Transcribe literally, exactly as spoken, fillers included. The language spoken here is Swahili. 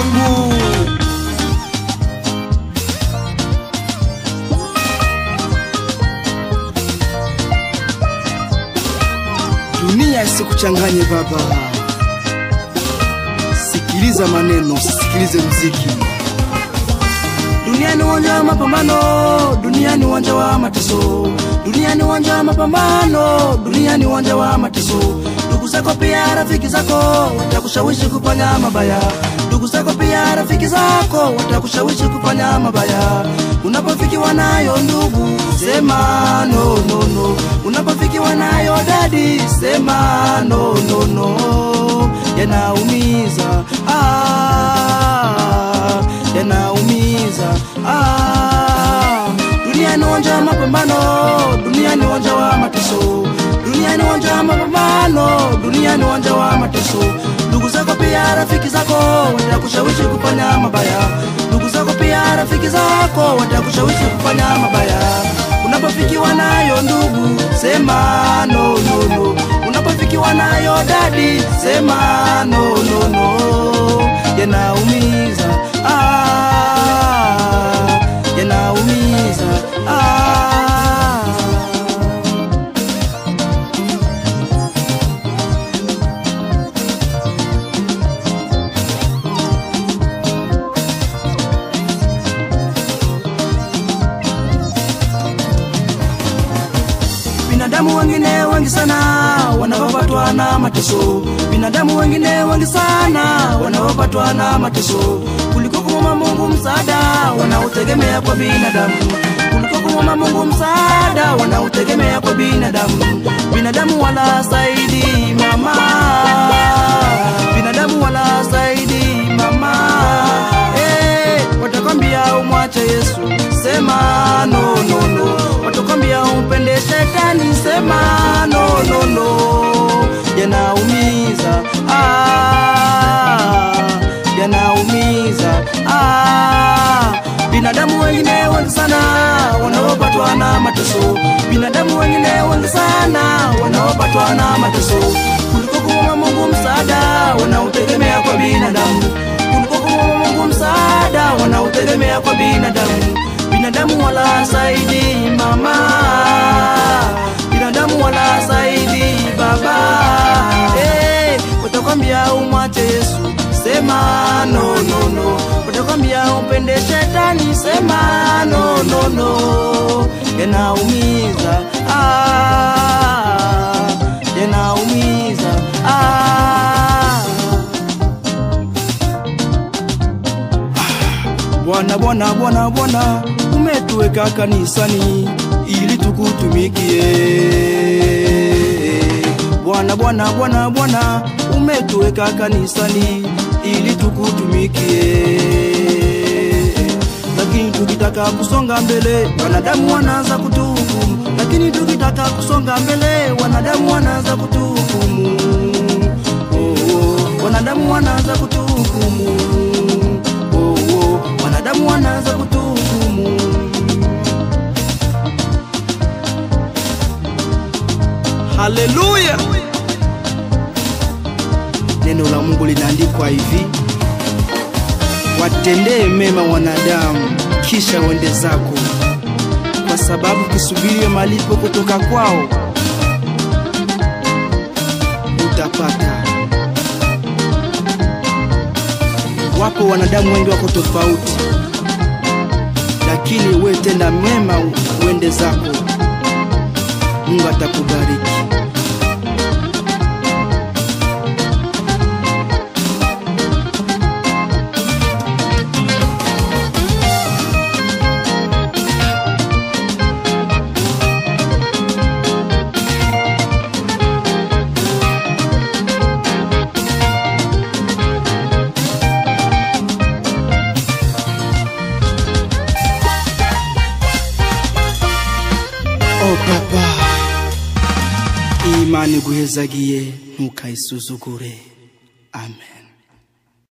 wangu. Dunia isikuchanganye baba. Sikiliza maneno, sikilize muziki. Dunia ni uwanja wa mapambano, dunia ni uwanja wa mateso. Dunia ni uwanja wa mapambano, dunia ni uwanja wa mateso. Ndugu zako pia rafiki zako watakushawishi kufanya mabaya. Ndugu zako pia rafiki zako watakushawishi kufanya mabaya. Unapofikiwa nayo ndugu, sema no no no. Unapofikiwa nayo dadi, sema no no no. Yanaumiza, ah, yanaumiza, ah. Dunia ni uwanja wa mapambano, dunia ni uwanja wa mateso. Dunia ni uwanja wa mapambano, dunia ni uwanja wa mateso. Ndugu zako pia rafiki zako watakushawishi kufanya mabaya. Ndugu zako pia rafiki zako watakushawishi kufanya mabaya. Unapofikiwa nayo ndugu, sema no no no. Unapofikiwa nayo dadi, sema no no no. Yanaumiza, ah, yanaumiza, ah. Binadamu wengine wengi sana wanaopatwa na mateso. Binadamu wengine wengi sana wanaopatwa na mateso. Kuliko kumwomba Mungu msaada wanaotegemea kwa binadamu. Kuliko kumwomba Mungu msaada wanaotegemea kwa binadamu. Binadamu wala saidi mama. Binadamu wala saidi mama. Eh, watakwambia umwache Yesu, sema no no no. Watakwambia upende shetani, sema no no no. Yanaumiza, ah, yanaumiza, ah. Binadamu wengine wengi sana wanaopatwa na mateso. Binadamu wengine wengi sana wanaopatwa na mateso. Kuliko kumwomba Mungu msaada wanaotegemea kwa binadamu. Kuliko kumwomba Mungu msaada wanaotegemea kwa binadamu. Binadamu wala saidi mama. Binadamu wala saidi baba. Hey, watakwambia umwache Yesu, sema no no no. Watakwambia upende shetani, sema no no no. Yanaumiza, ah, yanaumiza, ah. Bwana Bwana Bwana Bwana, umetuweka kanisani ili tukutumikie. Bwana Bwana Bwana Bwana, umetuweka kanisani ili tukutumikie. Lakini tukitaka kusonga mbele, wanadamu wanaanza kutuhukumu. Lakini tukitaka kusonga mbele, wanadamu wanaanza kutuhukumu. Oh, oh, wanadamu wanaanza kutuhukumu. Oh, oh, wanadamu wanaanza kutuhukumu. Haleluya! Neno la Mungu linaandikwa hivi: watendee mema wanadamu, kisha wende zako, kwa sababu kisubirie malipo kutoka kwao utapata. Wapo wanadamu wengi wako tofauti, lakini wewe tenda mema uende zako, Mungu atakubariki. Oh papa, imani guhezagiye ntukayisuzugure. Amen.